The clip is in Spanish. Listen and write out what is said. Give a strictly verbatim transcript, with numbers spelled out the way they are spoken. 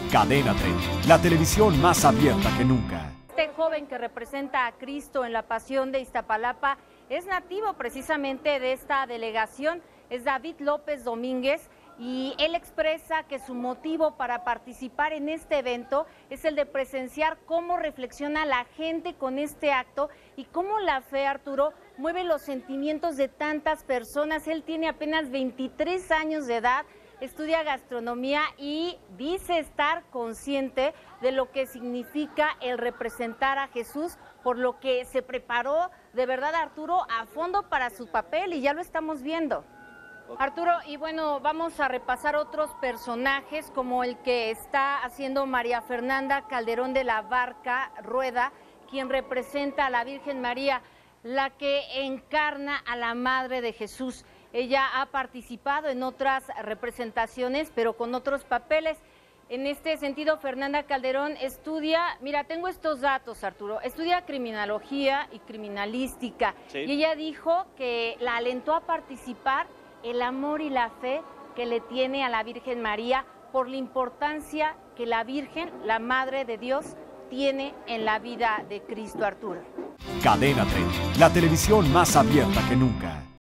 Cadena treinta, la televisión más abierta que nunca. Este joven que representa a Cristo en la Pasión de Iztapalapa es nativo precisamente de esta delegación, es David López Domínguez, y él expresa que su motivo para participar en este evento es el de presenciar cómo reflexiona la gente con este acto y cómo la fe, Arturo, mueve los sentimientos de tantas personas. Él tiene apenas veintitrés años de edad, estudia gastronomía y dice estar consciente de lo que significa el representar a Jesús, por lo que se preparó de verdad, Arturo, a fondo para su papel y ya lo estamos viendo. Arturo, y bueno, vamos a repasar otros personajes como el que está haciendo María Fernanda Calderón de la Barca Rueda, quien representa a la Virgen María, la que encarna a la Madre de Jesús. Ella ha participado en otras representaciones, pero con otros papeles. En este sentido, Fernanda Calderón estudia, mira, tengo estos datos, Arturo, estudia criminología y criminalística. Sí. Y ella dijo que la alentó a participar el amor y la fe que le tiene a la Virgen María por la importancia que la Virgen, la Madre de Dios, tiene en la vida de Cristo, Arturo. Cadena treinta, la televisión más abierta que nunca.